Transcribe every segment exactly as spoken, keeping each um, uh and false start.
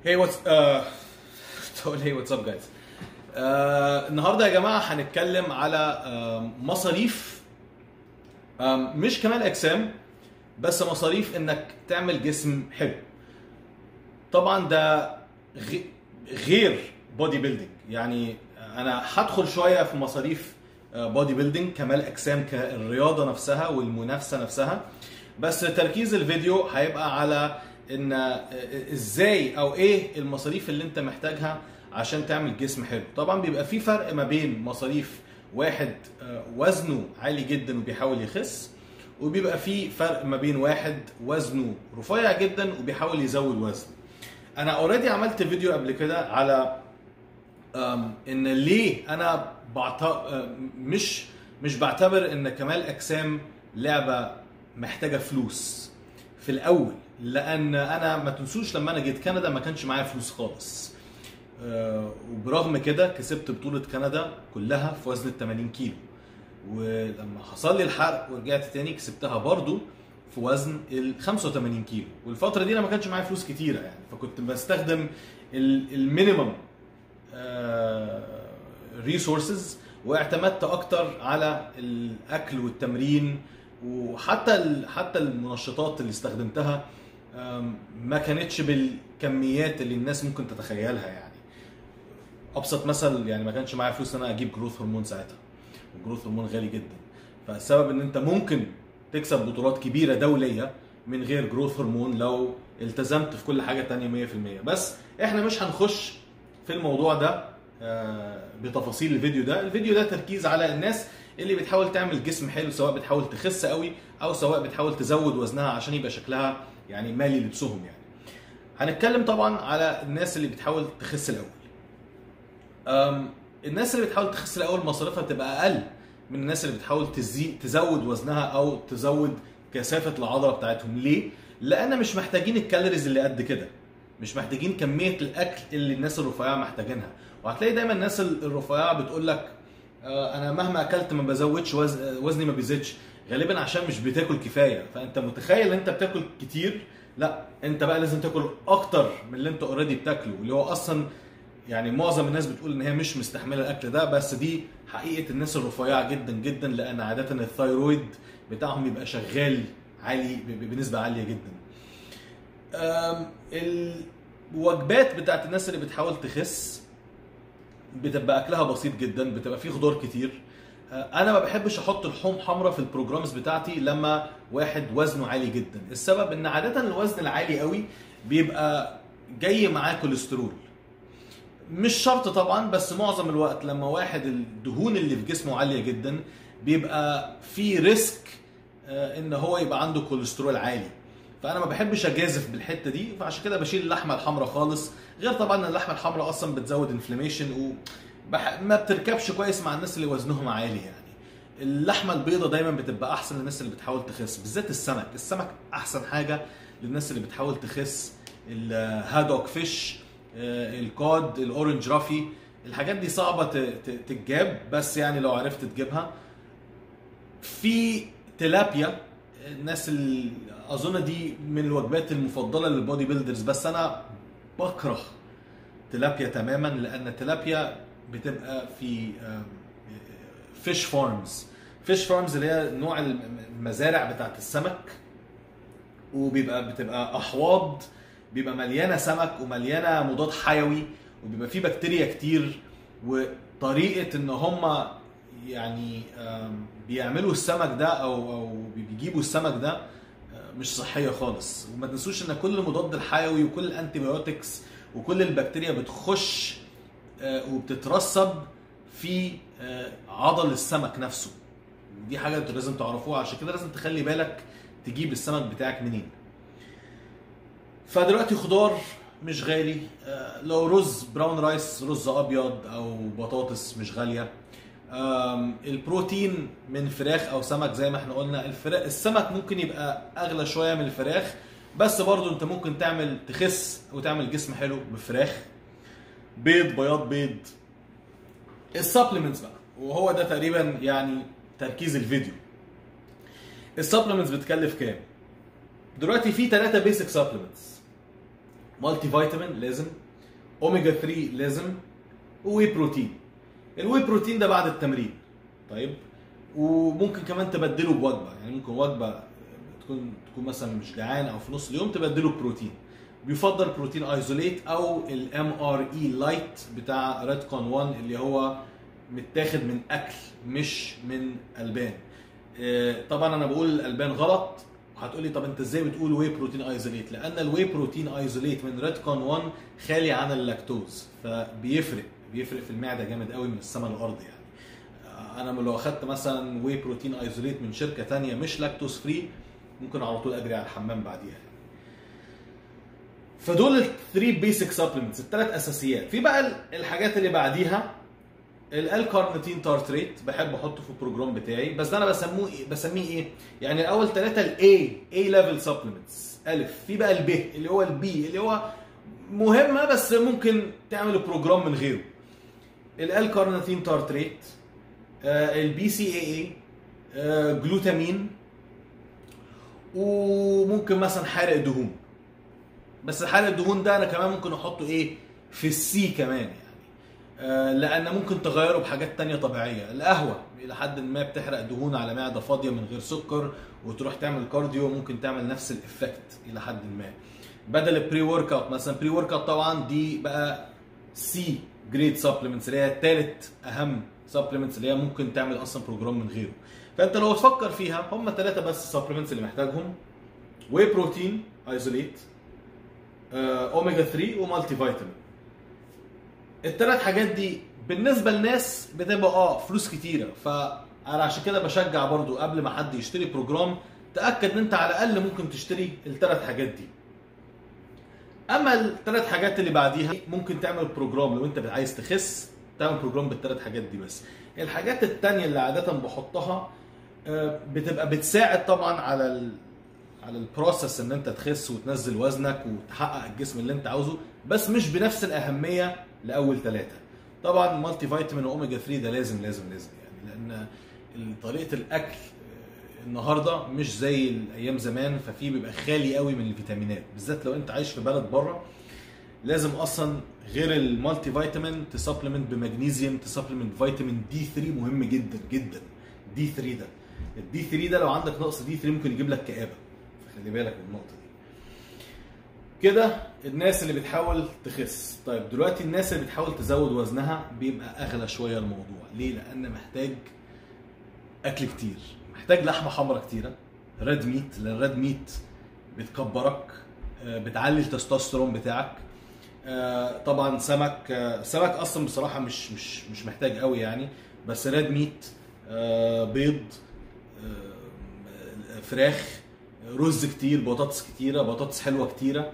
Hey what's uh تقول hey what's up guys. uh, النهارده يا جماعه هنتكلم على uh, مصاريف uh, مش كمال اجسام، بس مصاريف انك تعمل جسم حلو. طبعا ده غير بودي بيلدينج، يعني انا هدخل شويه في مصاريف بودي بيلدينج كمال اجسام كالرياضه نفسها والمنافسه نفسها، بس تركيز الفيديو هيبقى على ان ازاي او ايه المصاريف اللي انت محتاجها عشان تعمل جسم حلو. طبعا بيبقى في فرق ما بين مصاريف واحد وزنه عالي جدا وبيحاول يخس، وبيبقى في فرق ما بين واحد وزنه رفيع جدا وبيحاول يزود وزن. انا اوريدي عملت فيديو قبل كده على ان ليه انا بعت... مش مش بعتبر ان كمال اجسام لعبه محتاجه فلوس في الاول، لان انا ما تنسوش لما انا جيت كندا ما كانش معايا فلوس خالص، وبرغم كده كسبت بطوله كندا كلها في وزن ثمانين كيلو، ولما حصل لي الحرق ورجعت تاني كسبتها برضو في وزن ال خمسة وثمانين كيلو. والفتره دي انا ما كانش معايا فلوس كتيره يعني، فكنت بستخدم المينيمم ريسورسز، واعتمدت اكتر على الاكل والتمرين، وحتى حتى المنشطات اللي استخدمتها ما كانتش بالكميات اللي الناس ممكن تتخيلها. يعني ابسط مثل، يعني ما كانش معايا فلوس ان انا اجيب جروث هرمون ساعتها، والجروث هرمون غالي جدا، فالسبب ان انت ممكن تكسب بطولات كبيره دوليه من غير جروث هرمون لو التزمت في كل حاجه تانية مية في المية. بس احنا مش هنخش في الموضوع ده بتفاصيل الفيديو ده. الفيديو ده تركيز على الناس اللي بتحاول تعمل جسم حلو، سواء بتحاول تخس قوي او سواء بتحاول تزود وزنها عشان يبقى شكلها يعني مالي لبسهم. يعني هنتكلم طبعا على الناس اللي بتحاول تخس الاول. الناس اللي بتحاول تخس الاول مصاريفها بتبقى اقل من الناس اللي بتحاول تزيد تزود وزنها او تزود كثافه العضله بتاعتهم. ليه؟ لان مش محتاجين الكالوريز اللي قد كده، مش محتاجين كميه الاكل اللي الناس الرفيعه محتاجينها. وهتلاقي دايما الناس الرفيعه بتقول لك انا مهما اكلت ما بزودش وزن، وزني ما بيزيدش، غالبا عشان مش بتاكل كفايه. فانت متخيل ان انت بتاكل كتير، لا انت بقى لازم تاكل اكتر من اللي انت اوريدي بتاكله، اللي هو اصلا يعني معظم الناس بتقول ان هي مش مستحمله الاكل ده، بس دي حقيقه الناس الرفيعه جدا جدا، لان عاده الثايرويد بتاعهم يبقى شغال عالي بنسبه عاليه جدا. الوجبات بتاعت الناس اللي بتحاول تخس بتبقى اكلها بسيط جدا، بتبقى فيه خضار كتير. انا ما بحبش احط لحوم حمراء في البروجرامز بتاعتي لما واحد وزنه عالي جدا. السبب ان عاده الوزن العالي قوي بيبقى جاي معاه كوليسترول، مش شرط طبعا، بس معظم الوقت لما واحد الدهون اللي في جسمه عاليه جدا بيبقى في ريسك ان هو يبقى عنده كوليسترول عالي. فانا ما بحبش اجازف بالحته دي، فعشان كده بشيل اللحمه الحمراء خالص. غير طبعا ان اللحمه الحمراء اصلا بتزود انفلاميشن وما بتركبش كويس مع الناس اللي وزنهم عالي. يعني اللحمه البيضاء دايما بتبقى احسن للناس اللي بتحاول تخس، بالذات السمك. السمك احسن حاجه للناس اللي بتحاول تخس. الهادوك فيش، الكود، الاورنج رافي، الحاجات دي صعبه تتجاب، بس يعني لو عرفت تجيبها. في تلابيا، الناس اللي اظن دي من الوجبات المفضله للبودي بيلدرز، بس انا بكره تلابيا تماما، لان التلابيا بتبقى في فيش فارمز. فيش فارمز اللي هي نوع المزارع بتاعت السمك، وبيبقى بتبقى احواض بيبقى مليانه سمك ومليانه مضاد حيوي، وبيبقى فيه بكتيريا كتير، وطريقه ان هم يعني بيعملوا السمك ده او او بيجيبوا السمك ده مش صحيه خالص. وما تنسوش ان كل المضاد الحيوي وكل الانتي بايوتكس وكل البكتيريا بتخش وبتترسب في عضل السمك نفسه. دي حاجه انتوا لازم تعرفوها، عشان كده لازم تخلي بالك تجيب السمك بتاعك منين. فدلوقتي خضار مش غالي، لو رز براون رايس، رز ابيض او بطاطس مش غاليه. البروتين من فراخ او سمك زي ما احنا قلنا. الفراخ السمك ممكن يبقى اغلى شويه من الفراخ، بس برضو انت ممكن تعمل تخس وتعمل جسم حلو بفراخ. بيض، بياض بيض. السبلمنتس بقى، وهو ده تقريبا يعني تركيز الفيديو. السبلمنتس بتكلف كام؟ دلوقتي في ثلاثة بيسك سبلمنتس. مالتي فيتامين لازم، اوميجا ثلاثة لازم، وواي بروتين. الواي بروتين ده بعد التمرين. طيب وممكن كمان تبدله بوجبه، يعني ممكن وجبه تكون تكون مثلا مش جعان او في نص اليوم تبدله بروتين. بيفضل بروتين ايزوليت او الام ار اي لايت بتاع ريدكون واحد اللي هو متاخد من اكل مش من البان. طبعا انا بقول الالبان غلط، وهتقولي طب انت ازاي بتقول واي بروتين ايزوليت؟ لان الواي بروتين ايزوليت من ريدكون واحد خالي عن اللاكتوز، فبيفرق بيفرق في المعده جامد قوي من السماء للارض يعني. انا لو اخدت مثلا واي بروتين ايزوليت من شركه ثانيه مش لاكتوز فري ممكن على طول اجري على الحمام بعديها يعني. فدول الثري بيسك سبلمنتس، الثلاث اساسيات. في بقى الحاجات اللي بعديها الالكارنيتين تارتريت، بحب احطه في البروجرام بتاعي، بس ده انا بسموه إيه؟ بسميه ايه؟ يعني الاول ثلاثه الاي اي ليفل سبلمنتس الف. في بقى البي اللي هو البي اللي هو مهمه بس ممكن تعمل بروجرام من غيره. الالكارنيتين تارتريت، البي سي اي اي، جلوتامين، وممكن مثلا حارق دهون. بس حارق الدهون ده انا كمان ممكن احطه ايه في السي كمان يعني، آه لان ممكن تغيره بحاجات تانية طبيعيه. القهوه الى حد ما بتحرق دهون على معده فاضيه من غير سكر، وتروح تعمل كارديو ممكن تعمل نفس الافكت الى حد ما. بدل البري ورك اوت مثلا، بري ورك اوت طبعا دي بقى سي جريد سبلمنتس اللي هي ثالث اهم سبلمنتس اللي هي ممكن تعمل اصلا بروجرام من غيره. فانت لو تفكر فيها هم ثلاثه بس سبلمنتس اللي محتاجهم: واي بروتين ايزوليت، اوميجا ثلاثة، ومالتي فيتامين. الثلاث حاجات دي بالنسبه للناس بتبقى اه فلوس كتيره، فانا عشان كده بشجع برضو قبل ما حد يشتري بروجرام تاكد ان انت على الاقل ممكن تشتري الثلاث حاجات دي. اما الثلاث حاجات اللي بعديها ممكن تعمل بروجرام لو انت عايز تخس، تعمل بروجرام بالثلاث حاجات دي بس. الحاجات الثانيه اللي عاده بحطها بتبقى بتساعد طبعا على ال على البروسس ان انت تخس وتنزل وزنك وتحقق الجسم اللي انت عاوزه، بس مش بنفس الاهميه لاول ثلاثه. طبعا مالتي فيتامين واوميجا ثلاثة ده لازم لازم لازم يعني، لان طريقه الاكل النهارده مش زي الايام زمان، ففي بيبقى خالي قوي من الفيتامينات، بالذات لو انت عايش في بلد بره. لازم اصلا غير المالتي فيتامين تسبلمنت بمغنيسيوم، تسبلمنت فيتامين دي ثلاثة مهم جدا جدا. دي ثلاثة ده الدي ثلاثة ده لو عندك نقص دي ثلاثة ممكن يجيب لك كآبه، خلي بالك من النقطه دي. كده الناس اللي بتحاول تخس. طيب دلوقتي الناس اللي بتحاول تزود وزنها بيبقى اغلى شويه الموضوع. ليه؟ لان محتاج اكل كتير، محتاج لحمه حمراء كتيره، ريد ميت، لان الريد ميت بتكبرك، بتعلي التستوستيرون بتاعك. طبعا سمك، سمك اصلا بصراحه مش مش مش محتاج قوي يعني، بس ريد ميت، بيض، فراخ، رز كتير، بطاطس كتيره، بطاطس حلوه كتيره.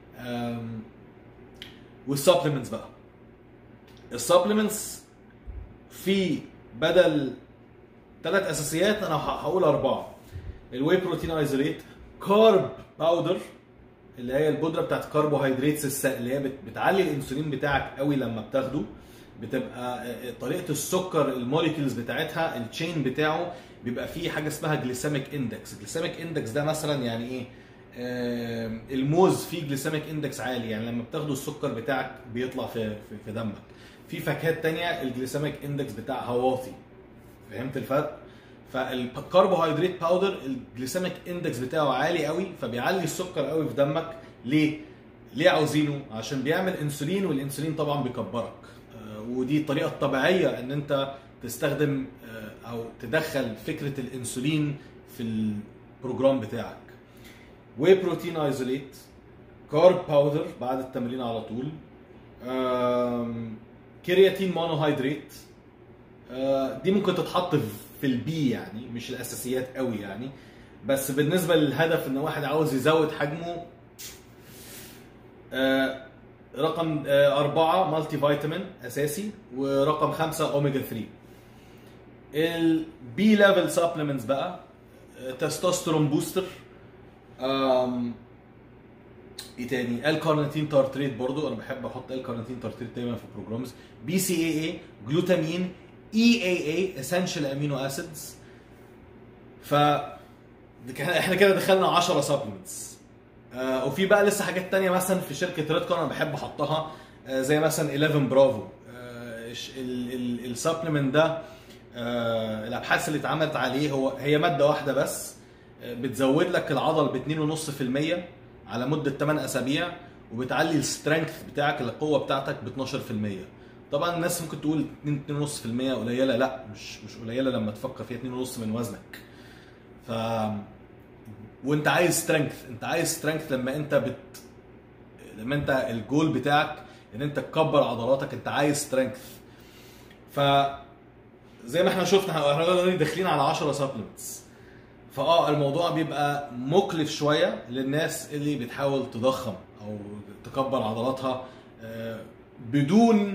والسبلمنتس بقى، السبلمنتس في بدل ثلاث اساسيات انا هقول اربعه: الواي بروتين ايزوليت، كارب باودر اللي هي البودره بتاعت الكربوهيدرات اللي هي بتعلي الانسولين بتاعك قوي لما بتاخده، بتبقى طريقه السكر الموليكيولز بتاعتها التشين بتاعه بيبقى فيه حاجه اسمها جليسيميك اندكس. الجليسيميك اندكس ده مثلا يعني ايه؟ آه الموز فيه جليسيميك اندكس عالي، يعني لما بتاخده السكر بتاعك بيطلع في في, في دمك. في فاكهات تانية الجليسيميك اندكس بتاعها واطي. فهمت الفرق؟ فالكربوهيدرات باودر الجليسيميك اندكس بتاعه عالي قوي، فبيعلي السكر قوي في دمك. ليه؟ ليه عاوزينه؟ عشان بيعمل انسولين، والانسولين طبعا بيكبرك. آه ودي الطريقه الطبيعيه ان انت تستخدم او تدخل فكره الانسولين في البروجرام بتاعك. واي بروتين ايزوليت، كارب باودر بعد التمرين على طول، كرياتين مونوهيدرات. دي ممكن تتحط في البي يعني، مش الاساسيات قوي يعني، بس بالنسبه للهدف ان واحد عاوز يزود حجمه. رقم أربعة مالتي فيتامين أساسي، ورقم خمسة أوميجا ثلاثة. البي ليفل سبلمنتس بقى تستوستيرون بوستر، أم... ايه تاني؟ الكارنيتين تارتريت، برضو انا بحب احط الكارنيتين تارتريت دايما في البروجرامز. بي سي اي اي، جلوتامين، اي اي اي اسينشال امينو اسيدز. ف احنا كده دخلنا عشرة سبلمنتس. آه وفي بقى لسه حاجات تانية مثلا في شركه ريدكون انا بحب احطها، آه زي مثلا إحداشر برافو. آه السبلمنت ده آه الابحاث اللي اتعملت عليه، هو هي ماده واحده بس آه بتزود لك العضل ب اتنين فاصلة خمسة بالمية على مده تمن اسابيع، وبتعلي السترينث بتاعك، القوه بتاعتك ب اتناشر بالمية. طبعا الناس ممكن تقول اتنين فاصلة خمسة بالمية قليله، لا مش مش قليله لما تفكر فيها، اتنين فاصلة خمسة من وزنك. ف وانت عايز سترينث، انت عايز سترينث لما انت بت لما انت الجول بتاعك ان انت تكبر عضلاتك، انت عايز سترينث. ف زي ما احنا شفنا احنا داخلين على عشرة سبلمنتس، فاه الموضوع بيبقى مكلف شويه للناس اللي بتحاول تضخم او تكبر عضلاتها بدون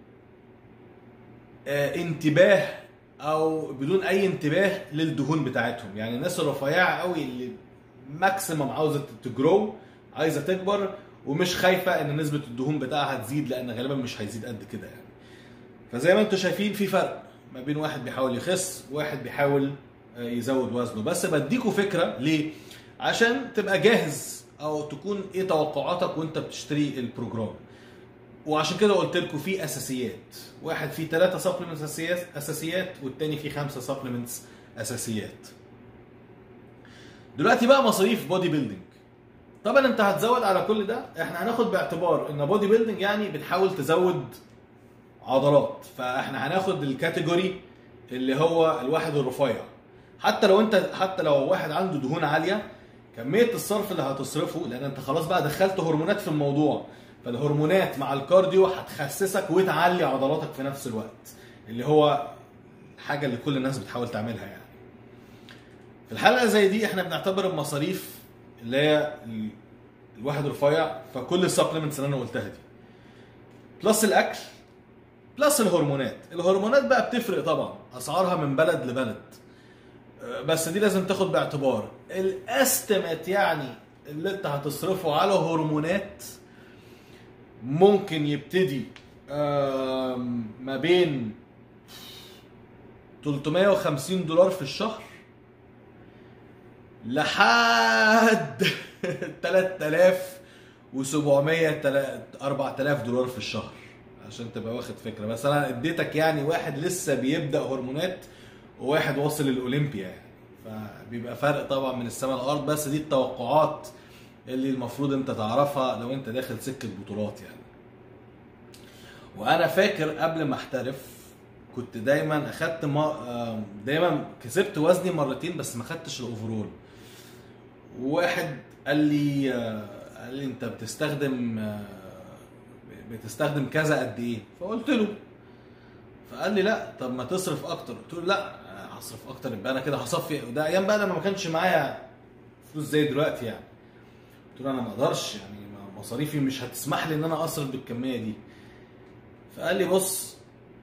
انتباه او بدون اي انتباه للدهون بتاعتهم. يعني الناس الرفيعه قوي اللي ماكسيمم عاوزه تجرو، عايزه تكبر ومش خايفه ان نسبه الدهون بتاعها تزيد، لان غالبا مش هيزيد قد كده يعني. فزي ما انتم شايفين في فرق ما بين واحد بيحاول يخس وواحد بيحاول يزود وزنه. بس بديكوا فكره ليه؟ عشان تبقى جاهز او تكون ايه توقعاتك وانت بتشتري البروجرام. وعشان كده قلت لكم في اساسيات، واحد فيه ثلاثة سبلمنتس اساسيات اساسيات والتاني فيه خمسة سبلمنتس اساسيات. دلوقتي بقى مصاريف بودي بيلدينج. طبعا انت هتزود على كل ده، احنا هناخد باعتبار ان بودي بيلدينج يعني بتحاول تزود عضلات، فاحنا هناخد الكاتيجوري اللي هو الواحد الرفيع. حتى لو انت حتى لو واحد عنده دهون عاليه، كميه الصرف اللي هتصرفه، لان انت خلاص بقى دخلت هرمونات في الموضوع، فالهرمونات مع الكارديو هتخسسك وتعلي عضلاتك في نفس الوقت، اللي هو الحاجه اللي كل الناس بتحاول تعملها يعني. في الحلقه زي دي احنا بنعتبر المصاريف اللي هي الواحد رفيع، فكل السبلمنتس اللي انا قلتها دي بلس الاكل بلس الهرمونات. الهرمونات بقى بتفرق طبعا، اسعارها من بلد لبلد، بس دي لازم تاخد باعتبار الاستيميت يعني اللي انت هتصرفه على هرمونات ممكن يبتدي ما بين تلتمية وخمسين دولار في الشهر لحد تلاتة آلاف وسبعمية اربعة آلاف دولار في الشهر، عشان تبقى واخد فكره. بس انا اديتك يعني واحد لسه بيبدا هرمونات وواحد واصل للاولمبيا يعني، فبيبقى فرق طبعا من السماء للارض. بس دي التوقعات اللي المفروض انت تعرفها لو انت داخل سكه بطولات يعني. وانا فاكر قبل ما احترف كنت دايما اخدت ما دايما كسبت وزني مرتين بس ما خدتش الاوفرول. وواحد قال لي قال لي انت بتستخدم بتستخدم كذا قد ايه؟ فقلت له، فقال لي لا طب ما تصرف اكتر. قلت له لا هصرف اكتر يبقى انا كده هصفي. وده ايام بقى لما ما كانش معايا فلوس زي دلوقتي يعني. قلت له انا ما اقدرش يعني، مصاريفي مش هتسمح لي ان انا اصرف بالكميه دي. فقال لي بص،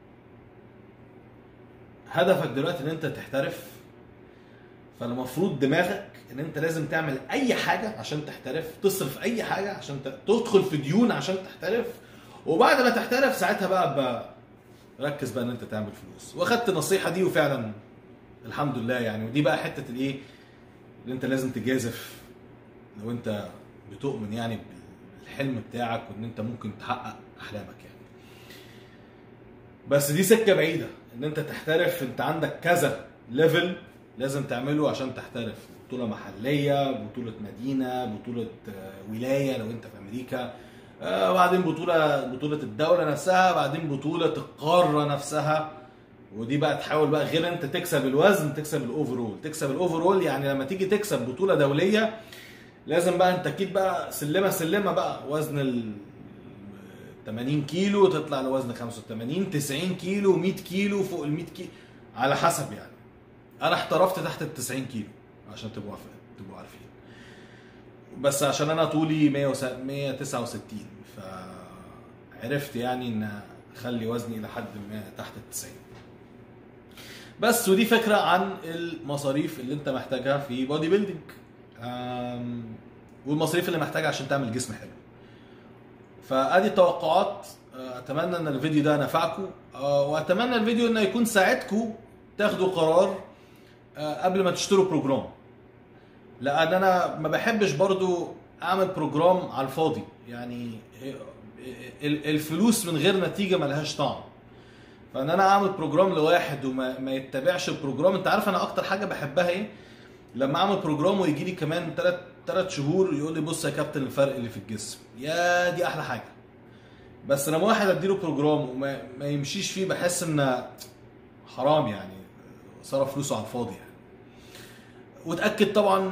هدفك دلوقتي ان انت تحترف، فالمفروض دماغك ان انت لازم تعمل اي حاجه عشان تحترف، تصرف اي حاجه عشان تدخل في ديون عشان تحترف، وبعد ما تحترف ساعتها بقى, بقى ركز بقى ان انت تعمل فلوس. واخدت النصيحه دي وفعلا الحمد لله يعني. ودي بقى حته الايه اللي انت لازم تجازف لو انت بتؤمن يعني بالحلم بتاعك وان انت ممكن تحقق احلامك يعني. بس دي سكه بعيده ان انت تحترف. انت عندك كذا ليفل لازم تعمله عشان تحترف، بطوله محليه، بطوله مدينه، بطوله ولايه لو انت في امريكا، بعدين بطوله بطوله الدوله نفسها، بعدين بطوله القاره نفسها. ودي بقى تحاول بقى غير انت تكسب الوزن تكسب الاوفرول. تكسب الاوفرول يعني لما تيجي تكسب بطوله دوليه لازم بقى انت اكيد بقى سلمه سلمه بقى، وزن ال تمانين كيلو تطلع لوزن خمسة وتمانين، تسعين كيلو، مية كيلو، فوق ال مية كيلو على حسب يعني. انا احترفت تحت ال تسعين كيلو عشان تبقوا تبقوا عارفين، بس عشان انا طولي مية وتسعة وستين فعرفت يعني ان اخلي وزني الى حد ما تحت ال تسعين. بس ودي فكره عن المصاريف اللي انت محتاجها في بودي بيلدينج، والمصاريف اللي محتاجها عشان تعمل جسم حلو. فادي التوقعات. اتمنى ان الفيديو ده نفعكم، واتمنى الفيديو انه يكون ساعدكم تاخدوا قرار قبل ما تشتروا بروجرام، لان انا ما بحبش برضو اعمل بروجرام على الفاضي. يعني الفلوس من غير نتيجه ملهاش طعم. فان انا اعمل بروجرام لواحد وما ما يتبعش البروجرام. انت عارف انا اكتر حاجه بحبها ايه؟ لما اعمل بروجرام ويجي لي كمان ثلاث ثلاث شهور يقول لي بص يا كابتن الفرق اللي في الجسم، يا دي احلى حاجه. بس لما واحد اديله بروجرام وما ما يمشيش فيه بحس ان حرام، يعني صرف فلوسه على الفاضي يعني. وتاكد طبعا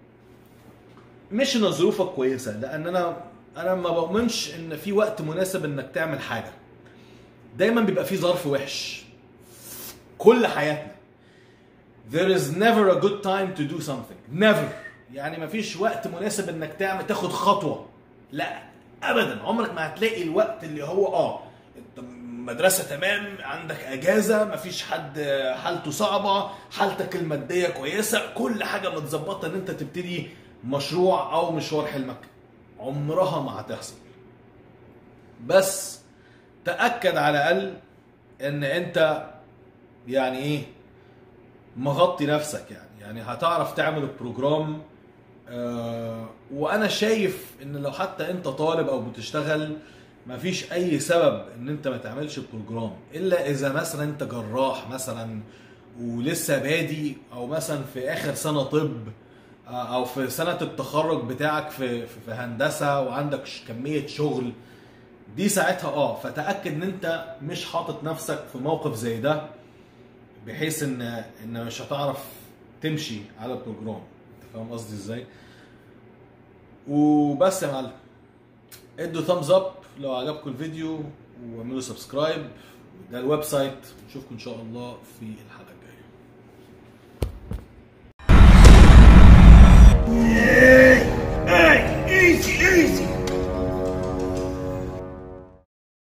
مش ان ظروفك كويسه، لان انا انا ما بؤمنش ان في وقت مناسب انك تعمل حاجه. دايما بيبقى في ظرف وحش كل حياتنا. There is never a good time to do something. Never. يعني ما فيش وقت مناسب انك تعمل تاخد خطوه. لا ابدا، عمرك ما هتلاقي الوقت اللي هو اه انت مدرسه تمام، عندك اجازه، ما فيش حد حالته صعبه، حالتك الماديه كويسه، كل حاجه متظبطه ان انت تبتدي مشروع او مشوار حلمك. عمرها ما هتحصل. بس تاكد على الاقل ان انت يعني ايه مغطي نفسك، يعني يعني هتعرف تعمل البروجرام. آه وانا شايف ان لو حتى انت طالب او بتشتغل مفيش اي سبب ان انت ما تعملش البروجرام، الا اذا مثلا انت جراح مثلا ولسه بادي، او مثلا في اخر سنة طب، او في سنة التخرج بتاعك في في هندسة وعندك كمية شغل. دي ساعتها اه فتأكد ان انت مش حاطط نفسك في موقف زي ده، بحيث ان ان مش هتعرف تمشي على البروجرام. انت فاهم قصدي ازاي؟ وبس يا معلم، ادوا ثامز اب لو عجبكم الفيديو، واعملوا سبسكرايب. ده الويب سايت. نشوفكم ان شاء الله في الحلقة.